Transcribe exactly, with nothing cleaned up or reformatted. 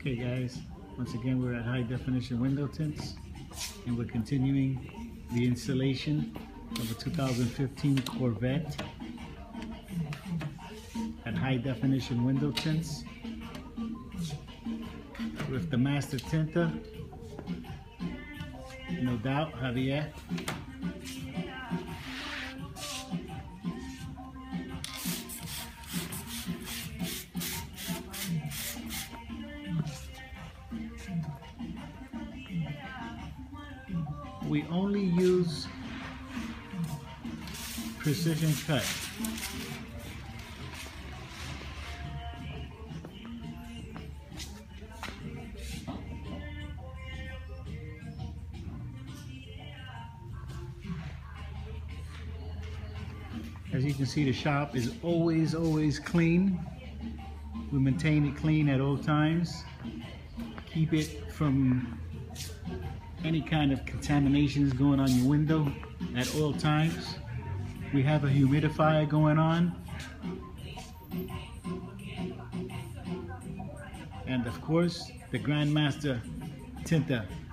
Okay guys, once again we're at high definition window tints and we're continuing the installation of a two thousand fifteen Corvette at high definition window tints with the master tinter, no doubt, Javier. We only use precision cut. As you can see, the shop is always, always clean. We maintain it clean at all times. Keep it from any kind of contaminations going on your window at all times. We have a humidifier going on. And of course, the Grandmaster tinter